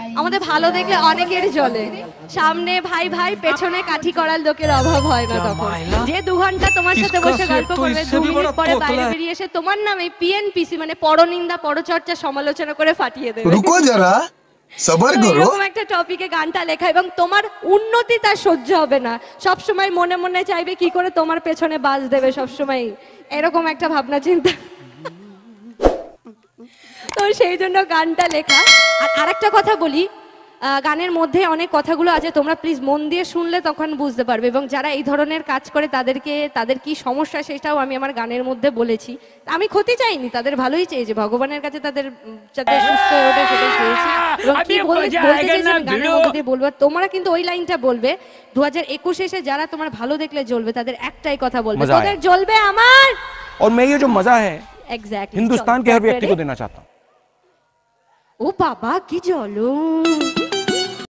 আমাদের ভালো দেখলে অনেকের জ্বলে, সামনে ভাই ভাই পেছনে কাঠি করার লোকের অভাব হয় না তখন। যে 2 ঘন্টা তোমার সাথে বসে গল্প করবে, 2 মিনিট পরে বাইরে বেরিয়ে এসে তোমার নামে পিএনপিসি মানে পরনিন্দা পরচর্চা সমালোচনা করে ফাটিয়ে দেবে। রুকো যারা, সবার করো। এরকম একটা টপিকে গানটা লেখা, এবং তোমার উন্নতি তার সহ্য হবে না, সব সময় মনে মনে চাইবে কি করে তোমার পেছনে বাজ দেবে সব সময়, এরকম একটা ভাবনা চিন্তা। তো সেই জন্য গানটা লেখা। আর আরেকটা কথা বলি, গানের মধ্যে অনেক কথাগুলো আছে, তোমরা প্লিজ মন দিয়ে শুনলে তখন বুঝতে পারবে, এবং যারা এই ধরনের কাজ করে তাদের কি সমস্যা সেটাও আমি আমার গানের মধ্যে বলেছি। আমি ক্ষতি চাইনি, তাদের ভালোই চেয়েছি, ভগবানের কাছে তাদের যাতে সুস্থ হয়ে ওঠে সেটাই চেয়েছি। এবং কি বলতে চেয়েছি আমি গানের মধ্যে দিয়ে বলবো, তোমরা কিন্তু ওই লাইনটা বলবে 2021 এসে যারা তোমার ভালো দেখলে জ্বলবে তাদের একটাই কথা বলবে, তোদের জ্বলবে আমার। और मैं ये जो मजा है एग्जैक्टली हिंदुस्तान के हर व्यक्ति को देना चाहता हूँ। ও বাবা কি জ্বলো।